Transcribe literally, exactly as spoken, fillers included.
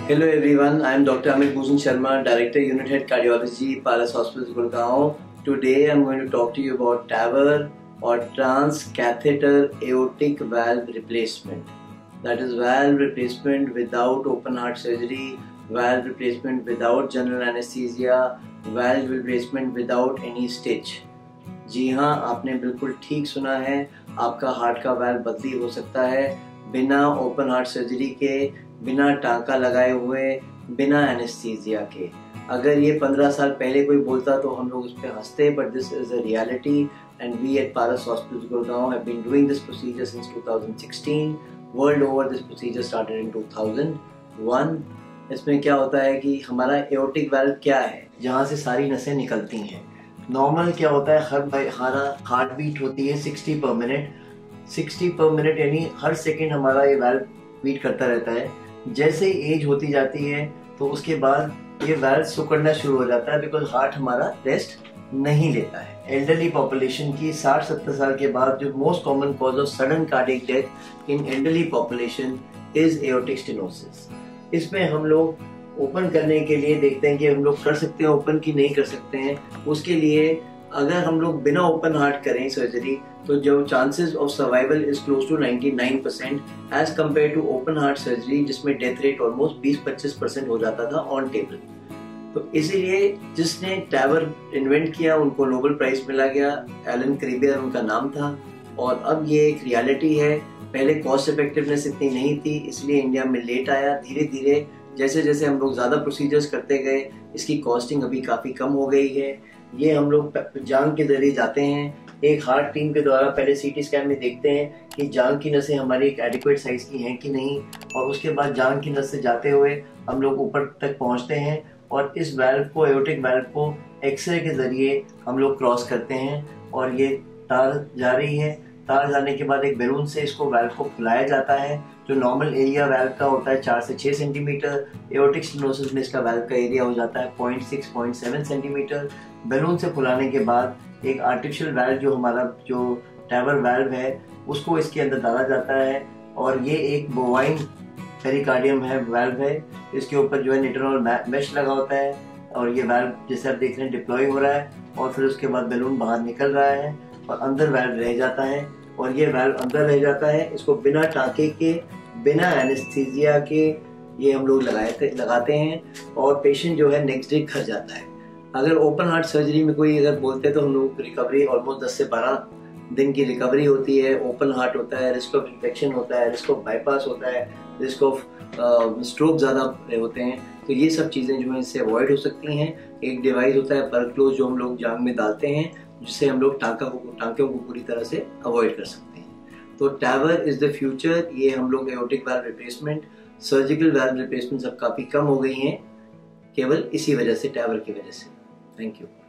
Hello everyone, I am Doctor Amit Bhushan Sharma, Director Unit Head Cardiology, Paras Hospitals, Gurgaon. Today I am going to talk to you about TAVR or Transcatheter Aortic Valve Replacement. That is valve replacement without open heart surgery, valve replacement without general anesthesia, valve replacement without any stitch. जी हाँ, आपने बिल्कुल ठीक सुना है, आपका heart का valve बदली हो सकता है बिना ओपन हार्ट सर्जरी के, बिना टांका लगाए हुए, बिना एनेस्थीसिया के। अगर ये पंद्रह साल पहले कोई बोलता तो हम लोग उस पर हंसते, but this is a reality and we at Paras hospitals Gurgaon have been doing this procedure since two thousand sixteen. World over this procedure started in two thousand one. इसमें क्या होता है कि हमारा एओर्टिक वाल्व क्या है, जहाँ से सारी नसें निकलती हैं। नॉर्मल क्या होता है, हर हमारा हार्ट बीट होती है सिक्सटी पर मिनट, सिक्सटी पर मिनट यानी हर सेकेंड हमारा ये वाल्व बीट करता रहता है। जैसे एज होती जाती है तो उसके बाद ये वाल्व सिकुड़ना शुरू हो जाता है, बिकॉज हार्ट हमारा रेस्ट नहीं लेता है। एल्डरली पॉपुलेशन की साठ सत्तर साल के बाद जो most common cause of sudden cardiac death in elderly population is aortic stenosis. इसमें हम लोग ओपन करने के लिए देखते हैं कि हम लोग कर सकते हैं ओपन की नहीं कर सकते हैं। उसके लिए अगर हम लोग बिना ओपन हार्ट करें सर्जरी तो जो chances of survival is close to ninety nine percent as compare to open heart surgery, जिसमें डेथ रेट ऑलमोस्ट बीस पच्चीस परसेंट हो जाता था ऑन टेबल। तो इसीलिए जिसने टैवर इन्वेंट किया उनको नोबेल प्राइज मिला गया, एलन क्रीबियर उनका नाम था। और अब ये एक रियलिटी है। पहले कॉस्ट इफेक्टिवनेस इतनी नहीं थी, इसलिए इंडिया में लेट आया। धीरे धीरे जैसे जैसे हम लोग ज़्यादा प्रोसीजर्स करते गए, इसकी कॉस्टिंग अभी काफ़ी कम हो गई है। ये हम लोग जांघ के जरिए जाते हैं, एक हार्ट टीम के द्वारा पहले सीटी स्कैन में देखते हैं कि जांघ की नसें हमारी एक एडिक्वेट साइज की हैं कि नहीं, और उसके बाद जांघ की नस से जाते हुए हम लोग ऊपर तक पहुंचते हैं और इस वाल्व को, एओर्टिक वाल्व को एक्सरे के जरिए हम लोग क्रॉस करते हैं। और ये तार जा रही है, तार जाने के बाद एक बैलून से इसको वाल्व को फुलाया जाता है। जो नॉर्मल एरिया वाल्व का होता है चार से छह सेंटीमीटर, एओर्टिक स्टेनोसिस में इसका वाल्व का एरिया हो जाता है point six point seven centimetre. Balloon से फुलाने के बाद एक आर्टिफिशियल वाल्व जो हमारा जो टैवर वाल्व है उसको इसके अंदर डाला जाता है। और ये एक बोवाइन पेरिकार्डियम है, वाल्व है। इसके ऊपर जो है निट्रोनल मेश लगा होता है और ये वाल्व जैसे आप देख रहे हैं डिप्लॉय हो रहा है। और फिर उसके बाद बैलून बाहर निकल रहा है और अंदर वाल्व रह जाता है। और ये वाल्व अंदर रह जाता है। इसको बिना टाँके के, बिना एनेस्थीसिया के ये हम लोग लगाते लगाते हैं और पेशेंट जो है नेक्स्ट डे घर जाता है। अगर ओपन हार्ट सर्जरी में कोई अगर बोलते हैं तो हम लोग रिकवरी ऑलमोस्ट दस से बारह दिन की रिकवरी होती है। ओपन हार्ट होता है, रिस्क ऑफ इन्फेक्शन होता है, रिस्क ऑफ बाईपास होता है, रिस्क ऑफ स्ट्रोक ज़्यादा होते हैं। तो ये सब चीज़ें जो है इससे अवॉइड हो सकती हैं। एक डिवाइस होता है परक्लोज जो हम लोग जांघ में डालते हैं, जिससे हम लोग टाँका को टाँकों को पूरी तरह से अवॉइड कर सकते हैं। तो टैवर इज़ द फ्यूचर। ये हम लोग aortic valve replacement, surgical valve replacement सब काफ़ी कम हो गई हैं, केवल इसी वजह से, टैवर की वजह से। Thank you.